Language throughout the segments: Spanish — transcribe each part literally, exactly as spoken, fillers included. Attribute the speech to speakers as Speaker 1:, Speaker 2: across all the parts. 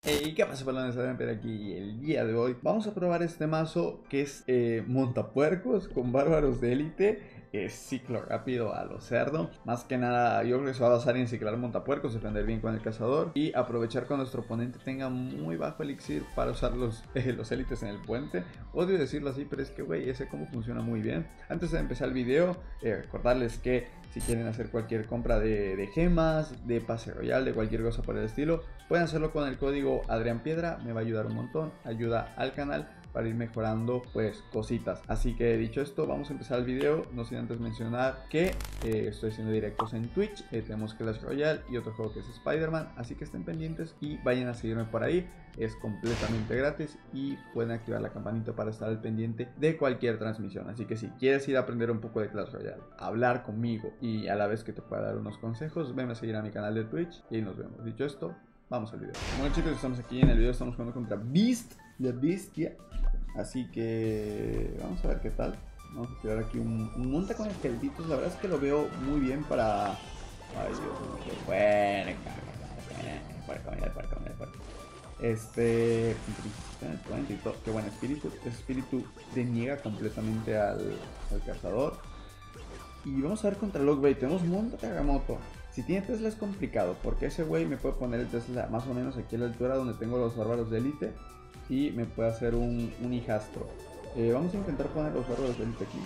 Speaker 1: Hey, ¿qué pasa, pelones? Pero aquí el día de hoy vamos a probar este mazo que es eh, montapuercos con bárbaros de élite. Es ciclo rápido a lo cerdo. Más que nada, yo creo que se va a basar en ciclar montapuercos, defender bien con el cazador y aprovechar cuando nuestro oponente tenga muy bajo elixir para usar los, eh, los élites en el puente. Odio decirlo así, pero es que, güey, ese combo funciona muy bien. Antes de empezar el video, eh, recordarles que si quieren hacer cualquier compra de, de gemas, de pase royal, de cualquier cosa por el estilo, pueden hacerlo con el código Adrián Piedra. Me va a ayudar un montón, ayuda al canal para ir mejorando pues cositas. Así que dicho esto, vamos a empezar el video. No sin antes mencionar que eh, estoy haciendo directos en Twitch, eh, tenemos Clash Royale y otro juego que es Spider-Man, así que estén pendientes y vayan a seguirme por ahí. Es completamente gratis y pueden activar la campanita para estar al pendiente de cualquier transmisión. Así que si quieres ir a aprender un poco de Clash Royale, hablar conmigo y a la vez que te pueda dar unos consejos, ven a seguir a mi canal de Twitch y ahí nos vemos. Dicho esto, vamos al video. Bueno, chicos, estamos aquí en el video, estamos jugando contra Beast, la bestia. Así que vamos a ver qué tal. Vamos a tirar aquí un, un monta con esqueletitos. La verdad es que lo veo muy bien para... Ay, Dios mío, qué bueno. Puerco, mira el puerco, mira el puerco. Este... Qué buen espíritu. Ese espíritu deniega completamente al, al cazador. Y vamos a ver contra Lockbait. Tenemos monta Tagamoto. Si tiene Tesla es complicado, porque ese güey me puede poner el Tesla más o menos aquí a la altura donde tengo los bárbaros de élite y me puede hacer un, un hijastro. Eh, vamos a intentar poner los bárbaros de élite aquí.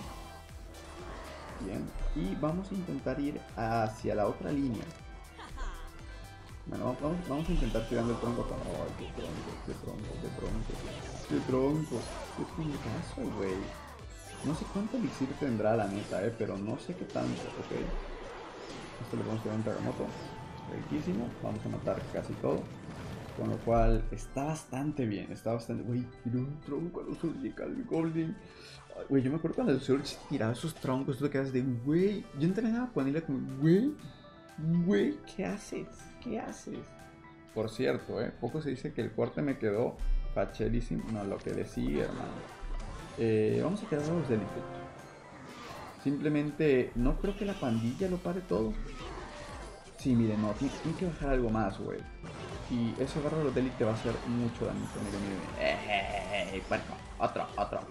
Speaker 1: Bien. Y vamos a intentar ir hacia la otra línea. Bueno, vamos, vamos a intentar tirando el tronco. ¡Ay, qué tronco, qué tronco, qué tronco! ¡Qué tronco! ¡Qué troncazo, güey! No sé cuánto elixir tendrá la neta, eh, pero no sé qué tanto, ok. Esto le vamos a tirar un terremoto. Riquísimo. Vamos a matar casi todo. Con lo cual está bastante bien. Está bastante... Güey, tiró un tronco a los Surgical Goblin. Güey, yo me acuerdo cuando el Surge tiraba esos troncos. Tú te quedas de... Güey, yo entrenaba con él como... Güey, güey, ¿qué haces? ¿Qué haces? Por cierto, eh, poco se dice que el corte me quedó fachelísimo. No, lo que decía, hermano. Eh, vamos a quedar a los de élite. Simplemente no creo que la pandilla lo pare todo. Sí, miren, no, tiene, tiene que bajar algo más, güey. Y ese bárbaro de élite va a hacer mucho daño. Miren, miren. ¡Eh! Bueno, otro, otro.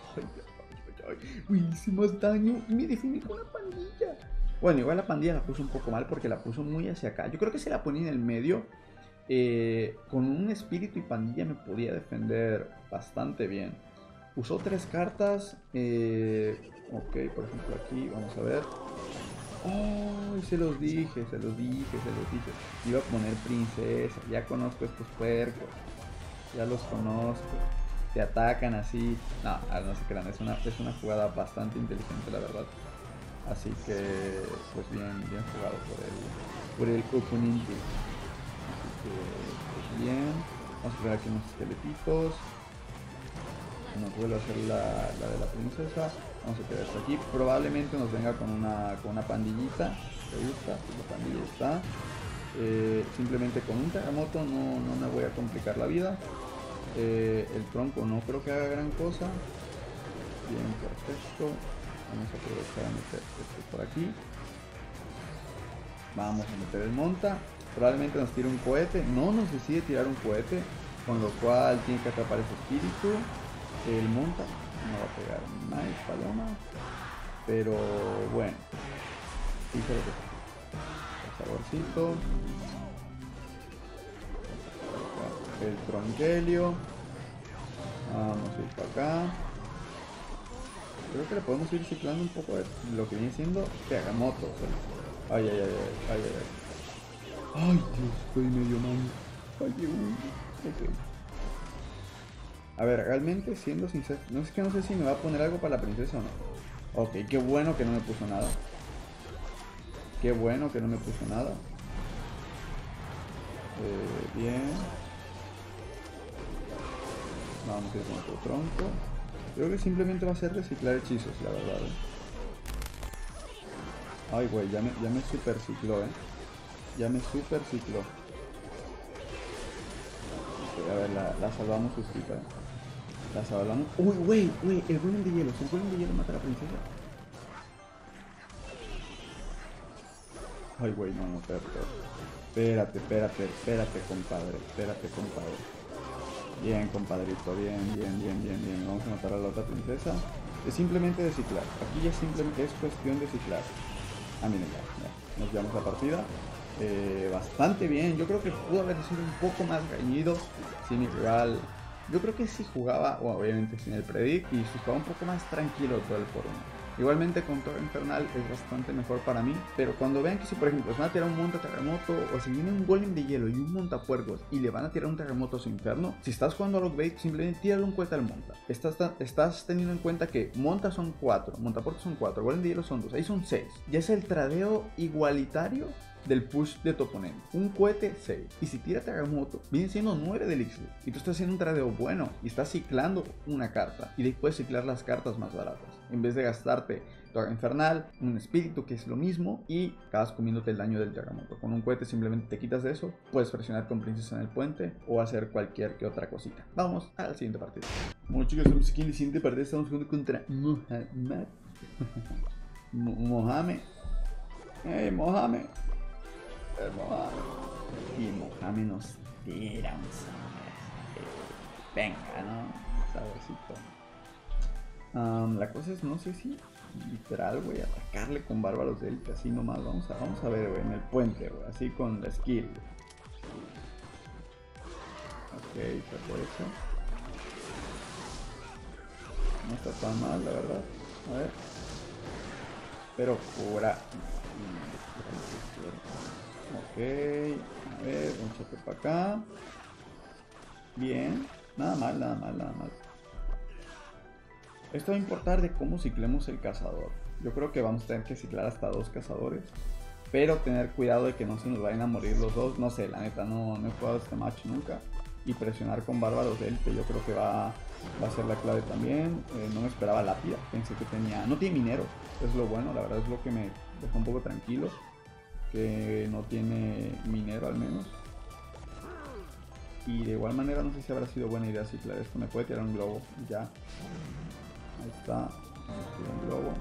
Speaker 1: Uy, hice más daño. Y me defendí con la pandilla. Bueno, igual la pandilla la puso un poco mal porque la puso muy hacia acá. Yo creo que si la ponía en el medio, eh, con un espíritu y pandilla me podía defender bastante bien. Usó tres cartas. Eh, ok, por ejemplo aquí, vamos a ver. Oh, se los dije, se los dije, se los dije. Iba a poner princesa. Ya conozco estos puercos. Ya los conozco. Te atacan así. No, no se crean. Es una, es una jugada bastante inteligente, la verdad. Así que, pues bien, bien jugado por el, por el oponente. Así que, pues bien. Vamos a ver aquí unos esqueletitos. Nos vuelve a hacer la, la de la princesa. Vamos a tirar esto aquí. Probablemente nos venga con una, con una pandillita. ¿Te gusta? La pandilla está. Eh, simplemente con un terremoto no, no me voy a complicar la vida. Eh, el tronco no creo que haga gran cosa. Bien, perfecto. Vamos a aprovechar a meter esto por aquí. Vamos a meter el monta. Probablemente nos tire un cohete. No nos decide tirar un cohete, con lo cual tiene que atrapar ese espíritu. El monta no va a pegar nice, paloma. Pero bueno, fíjate lo que pasa. Saborcito. El tronquelio. Vamos a ir para acá. Creo que le podemos ir ciclando un poco de lo que viene siendo Tagamoto. Ay, ay, ay, ay, ay, ay. Ay, Dios, estoy medio mal. Ay, uy. Ok. A ver, realmente siendo sincero, no es que no sé si me va a poner algo para la princesa o no. Ok, qué bueno que no me puso nada. Qué bueno que no me puso nada. Eh, bien. Vamos a ir con otro tronco. Creo que simplemente va a ser reciclar hechizos, la verdad. ¿eh? Ay, güey, ya me, ya me super cicló, eh. Ya me super cicló. Okay, a ver, la, la salvamos justita, eh. La salvamos. Uy, güey, güey, el golem de hielo. El golem de hielo mata a la princesa. Ay, güey, no, no, espérate. Espérate, espérate, espérate, compadre. Espérate, compadre. Bien, compadrito, bien, bien, bien, bien, bien. Vamos a matar a la otra princesa. Es simplemente de ciclar. Aquí ya simplemente es cuestión de ciclar. Ah, miren, ya, ya. Nos llevamos la partida. Eh, bastante bien. Yo creo que pudo haber sido un poco más reñido si mi rival... Yo creo que si jugaba, bueno, obviamente sin el predict, y si jugaba un poco más tranquilo todo el por uno. Igualmente con Torre Infernal es bastante mejor para mí, pero cuando vean que si por ejemplo se van a tirar un monta terremoto o si viene un golem de hielo y un montapuercos y le van a tirar un terremoto a su inferno, si estás jugando a Lockbait simplemente tírale un cohete al monta. Estás, estás teniendo en cuenta que monta son cuatro, montapuercos son cuatro, golem de hielo son dos, ahí son seis. Ya es el tradeo igualitario del push de tu oponente. Un cohete seis. Y si tira terremoto, viene siendo nueve de elixir. Y tú estás haciendo un tradeo bueno. Y estás ciclando una carta. Y después ciclar las cartas más baratas. En vez de gastarte Torre Infernal, un espíritu que es lo mismo. Y acabas comiéndote el daño del terremoto. Con un cohete simplemente te quitas de eso. Puedes presionar con princesa en el puente. O hacer cualquier que otra cosita. Vamos a la siguiente partida. Bueno chicos, estamos aquí en la siguiente partida. Estamos jugando contra Mohamed. Mohamed. Hey Mohamed. Y Mohamed nos tira un sabor. Venga, ¿no? Saborcito. Um, la cosa es, no sé si literal, güey, atacarle con bárbaros de élite así nomás. Vamos a, vamos a ver, güey, en el puente, güey, así con la skill. Ok, saco eso. No está tan mal, la verdad. A ver. Pero cura. Ok, a ver, un choque para acá. Bien, nada mal, nada mal, nada mal. Esto va a importar de cómo ciclemos el cazador. Yo creo que vamos a tener que ciclar hasta dos cazadores. Pero tener cuidado de que no se nos vayan a morir los dos. No sé, la neta, no, no he jugado este match nunca. Y presionar con bárbaros de élite yo creo que va, va a ser la clave también. Eh, no me esperaba lápida, pensé que tenía... No tiene minero, es lo bueno, la verdad es lo que me dejó un poco tranquilo. Que no tiene minero al menos. Y de igual manera no sé si habrá sido buena idea ciclar esto. Me puede tirar un globo, ya. Ahí está, un globo.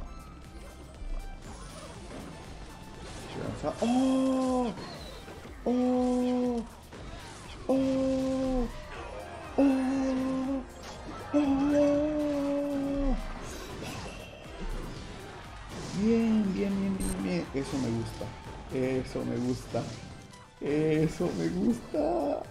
Speaker 1: ¡Oh! ¡Oh! ¡Oh! ¡Oh! ¡Oh! Bien, bien, bien, bien, bien. Eso me gusta. Eso me gusta. Eso me gusta.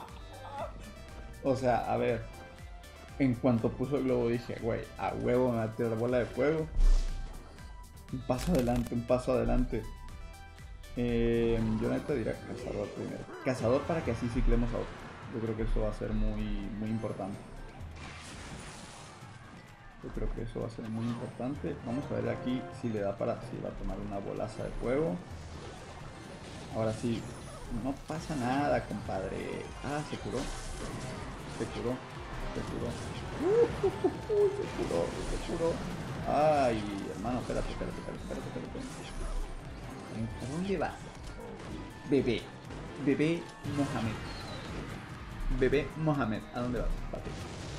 Speaker 1: O sea, a ver. En cuanto puso el globo dije, güey, a huevo me va a tirar bola de fuego. Un paso adelante, un paso adelante. Eh, yo neta diría cazador primero. Cazador para que así ciclemos a otro. Yo creo que eso va a ser muy, muy importante. Yo creo que eso va a ser muy importante. Vamos a ver aquí si le da para... Si va a tomar una bolaza de fuego. Ahora sí. No pasa nada, compadre. Ah, se curó. Se curó. Se curó. Uh, uh, uh, uh, se curó. Se curó. Ay, hermano, espérate, espérate, espérate, espérate, espérate. ¿A dónde vas? Bebé. Bebé Mohamed. Bebé Mohamed. ¿A dónde vas? Papi.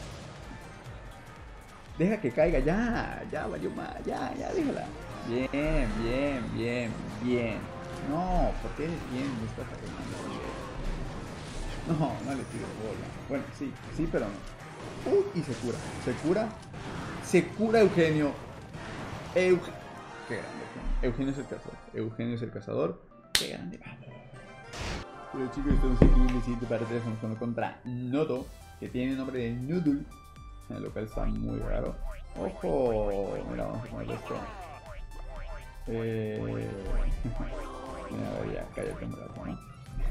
Speaker 1: Deja que caiga, ya, ya, vaya más, ya, ya, déjala. Bien, bien, bien, bien. No, porque eres bien, me estás arruinando. No, no le tiro bola. Bueno, sí, sí, pero no. Uy, y se cura, se cura. Se cura Eugenio. Eugenio. Qué grande, Eugenio. Eugenio es el cazador. Eugenio es el cazador. Qué grande, vamos. Pero chicos, estamos aquí en el siguiente partida. Estamos jugando contra Nodo, que tiene el nombre de Noodle. El local está muy raro. ¡Ojo! Mira, vamos a ponerle esto. Eh... Mira, a ver, ya, cállate un rato, ¿no?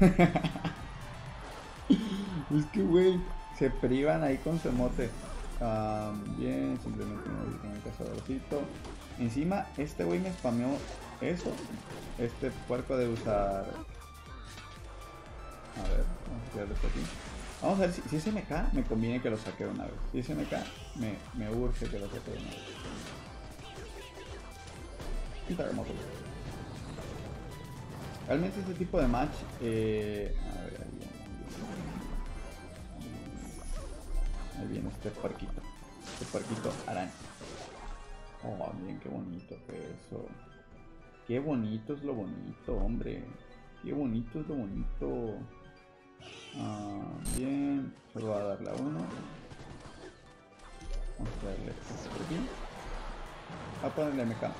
Speaker 1: Es que, güey, se privan ahí con su emote. Um, bien, simplemente me voy con el cazadorcito. Encima, este güey me spameó eso. Este puerco de usar... A ver, vamos a tirarle esto aquí. Vamos a ver si, si es M K, me conviene que lo saque de una vez. Si es M K, me, me urge que lo saque de una vez. Un terremoto. Realmente este tipo de match... Eh, a ver, ahí viene, ahí viene este puerquito. Este puerquito araña. Oh, miren qué bonito que eso. Qué bonito es lo bonito, hombre. Qué bonito es lo bonito. Ah, bien. Solo va a darle a uno. Vamos a darle por aquí. Va a ponerle M K.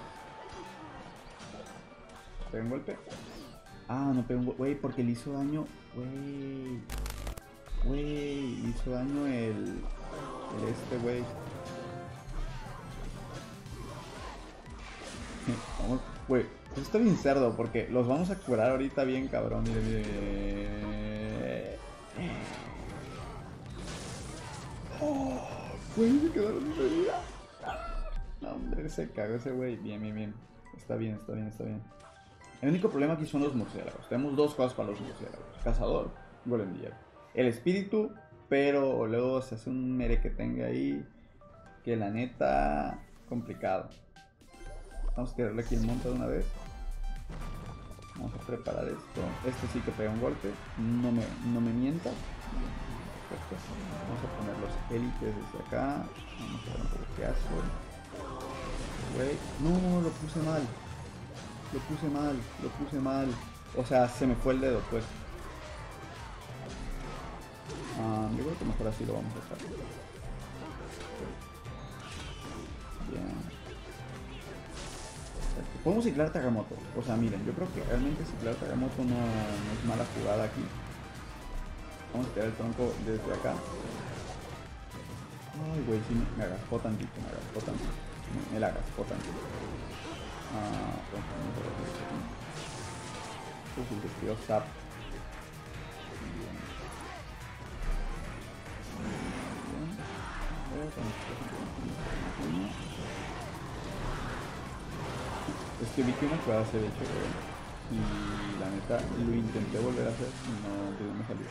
Speaker 1: ¿Pega un golpe? Ah, no pega un golpe. Güey, porque le hizo daño. Güey. Güey, le hizo daño el. El este, güey. Vamos, güey. Esto está bien cerdo porque los vamos a curar ahorita bien, cabrón. Mire, mire. Oh, güey, se quedaron sin vida. No, hombre, se cagó ese güey. Bien, bien, bien. Está bien, está bien, está bien. El único problema aquí son los murciélagos. Tenemos dos cosas para los murciélagos: cazador, golem de hierro. El espíritu, pero luego se hace un mere que tenga ahí. Que la neta, complicado. Vamos a tirarle aquí el monte de una vez. Vamos a preparar esto. Este sí que pega un golpe. No me, no me mienta. Perfecto. Vamos a poner los élites desde acá. Vamos a ver un poco qué hace. Güey. No, lo puse mal. Lo puse mal. Lo puse mal. O sea, se me fue el dedo, pues. Um, yo creo que mejor así lo vamos a hacer. Bien. Podemos ciclar Tagamoto. O sea, miren, yo creo que realmente ciclar Tagamoto no, no es mala jugada aquí. Vamos a tirar el tronco desde acá. Ay, güey, sí, me agaspó tantito, me agaspó tantito. Me, me la agaspó tantito. Ah, pues vamos a ver aquí. Uf, el despido zap. Bien. Bien. A ver, vamos a ver. Es que vi que una jugada se de hecho, güey. Y la neta, lo intenté volver a hacer y no, no me salió.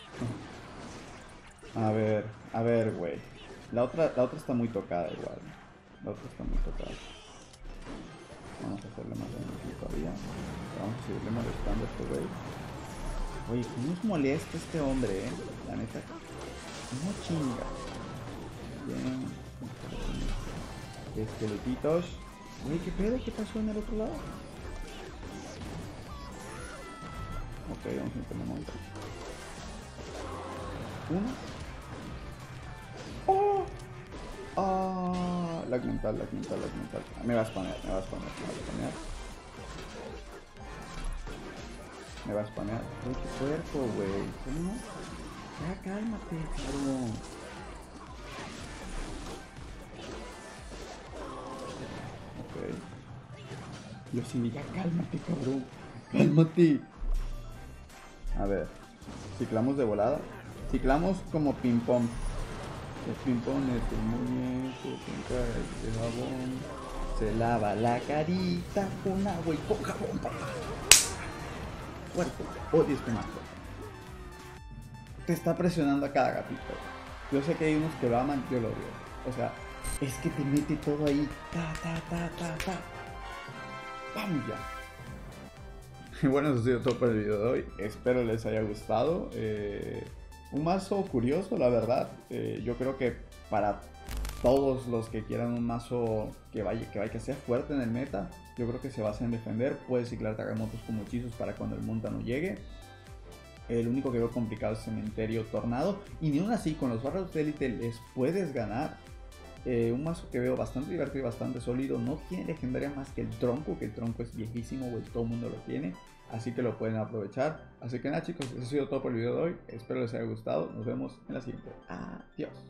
Speaker 1: A ver, a ver, güey. La otra, la otra está muy tocada igual. La otra está muy tocada. Vamos a hacerle más daño todavía. Vamos a seguirle molestando a este güey. Oye, ¿cómo nos molesta este hombre, eh? La neta. No chinga. Bien. Esqueletitos. Güey, ¿qué pedo? ¿Qué pasó en el otro lado? Ok, vamos a intentar montar. Uno. ¡Oh! ¡Ah! Lag mental, lag mental, lag mental. Me vas a spanear, me vas a spanear, me vas a spanear. Me vas a spanear. Uy, qué puerco, güey. ¿Cómo? Ya, cálmate, cabrón. Ok. Yo sí, ya cálmate, cabrón. Cálmate. A ver. Ciclamos de volada. Ciclamos como ping pong. El ping pong es el muñeco, el jabón. Se lava la carita con agua y con jabón, papá. Cuerpo, odio este mazo. Te está presionando a cada gatito. Yo sé que hay unos que lo aman, yo lo odio. O sea, es que te mete todo ahí. Ta, ta, ta, ta, ta. ¡Vamos ya! Y bueno, eso ha sido todo por el video de hoy. Espero les haya gustado. Eh, un mazo curioso, la verdad. Eh, yo creo que para todos los que quieran un mazo que vaya, que vaya, que sea fuerte en el meta, yo creo que se basa en defender. Puedes ciclar Tagamotos como hechizos para cuando el monta no llegue. El único que veo complicado es Cementerio Tornado. Y ni aún así, con los bárbaros de élite les puedes ganar. Eh, un mazo que veo bastante divertido y bastante sólido. No tiene legendaria más que el tronco, que el tronco es viejísimo, güey, todo el mundo lo tiene. Así que lo pueden aprovechar. Así que nada, chicos, eso ha sido todo por el video de hoy. Espero les haya gustado. Nos vemos en la siguiente. Adiós.